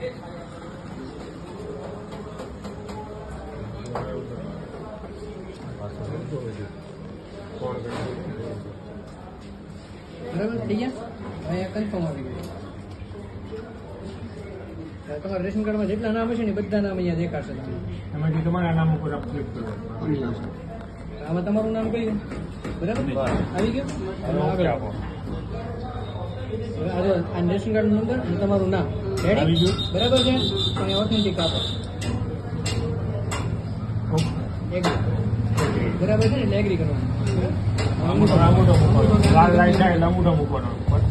બરાબર થઈ ગયા. અહીંયા કન્ફર્મ આવી ગયું. તમારા રેશન કાર્ડમાં જેટલા નામ હશે ને બધા નામ અહીંયા દેખાડશે તમને. એમાંથી તમારા નામ ઉપર ક્લિક કરો. આમાં તમારું નામ કયું? બરાબર આવી ગયું. આગળ આપો. આ રેશન કાર્ડ નંબર અને તમારું નામ રેડી બરાબર છે. અને ઓથેન્ટિક આપો. બરાબર છે ને એટલે એગ્રી કરવાનું. લાલ લાઈટ થાય એટલે અંગૂઠો મૂકવાનો.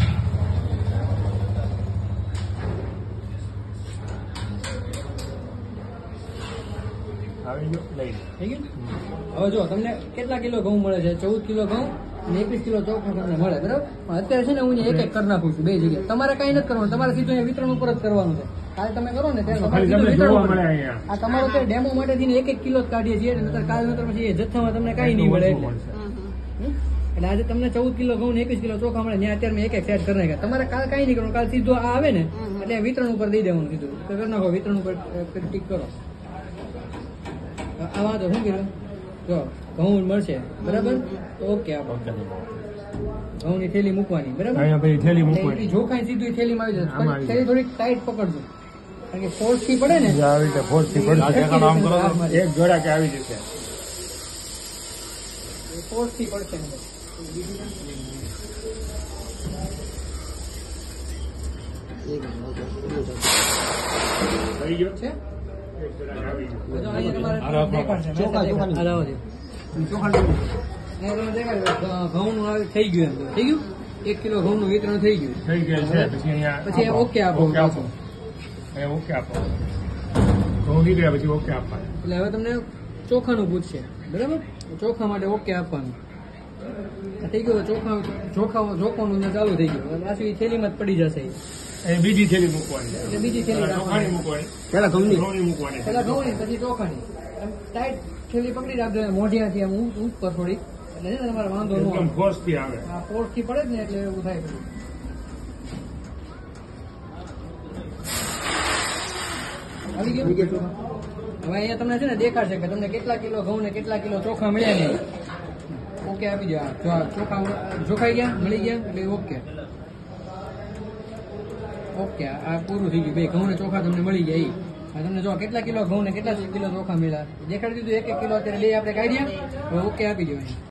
આવી ગયો લઈ થઈ ગયું. હવે જો તમને કેટલા કિલો ઘઉં મળે છે? 14 કિલો ઘઉં અને 21 કિલો ચોખા તમને મળે બરાબર. પણ અત્યારે છે ને હું એક એક કરી નાખું છું બે જગ્યાએ. તમારે કઈ નથી કરવાનું, તમારે સીધું અહીંયા વિતરણ ઉપર જ કરવાનું છે. કાલે તમે કરો ને ત્યારે આ તમારો તો ડેમો માટે થઈને 1-1 કિલો જ કાઢીએ છીએ. કાલ નતર પછી એ જથ્થામાં તમને કઈ નહીં મળે. એટલે આજે તમને 14 કિલો ઘઉં ને 21 કિલો ચોખા મળે. ત્યાં અત્યારે મેં એક સેટ કરી નાખ્યા. તમારે કાલ કઈ નહીં કરવાનું. કાલ સીધું આ આવે ને એટલે વિતરણ ઉપર દઈ દેવાનું. સીધું કરી નાખો, વિતરણ ઉપર ટીક કરો. આ વાંધો શું કીધું? જો ઘઉં મળશે બરાબર તો ઓકે આપો. ઘઉં ની થેલી મૂકવાની બરાબર. જોખાઈ સીધું થેલીમાં આવી જશે. થેલી થોડીક ટાઈટ પકડજો કારણ કે ફોર્સ થી પડે ને. એક જોડા કે આવી જશે. ફોર્સ થી પડશે ને. થઈ ગયો છે. ઘઉં નું થઈ ગયું. 1 કિલો ઘઉં નું વિતરણ થઈ ગયું. પછી ઓકે આપો. ઓકે આપો. ઘઉં નીકળ્યા પછી ઓકે આપવાનું. એટલે હવે તમને ચોખાનું પૂછશે બરાબર. ચોખા માટે ઓકે આપવાનું થઈ ગયું. ચોખાનું ચાલુ થઈ ગયું. પાછું થેલીમાં જ પડી જશે. બીજી થેલી મૂકવાની. એટલે બીજી થેલી મૂકવાની. પેલા ઘઉંની મૂકવાની. પેલા ઘઉંની પછી ચોખાની. ટાઈટ થેલી પકડી રાખજો મોઢિયાથી આમ ઉપર થોડી. એટલે છે ને તમારે વાંધો ન આવે. ફોર્સ થી આવે. ફોર્સ થી પડે જ ને એટલે એવું થાય. આવી ગયું. હવે અહીંયા તમને છે ને દેખાડશે કે તમને કેટલા કિલો ઘઉં ને કેટલા કિલો ચોખા મળ્યા ને. ઓકે આપી દો. ચોખા જોખાઈ ગયા, મળી ગયા એટલે ઓકે. ઓકે આ પૂરું થઈ ગયું. બે ઘઉં ને ચોખા તમને મળી ગયા. તમને જો કેટલા કિલો ઘઉં ને કેટલા કિલો ચોખા મળ્યા દેખાડી દીધું. 1-1 કિલો અત્યારે બે આપણે કાઢ્યા. હવે ઓકે આપી દો.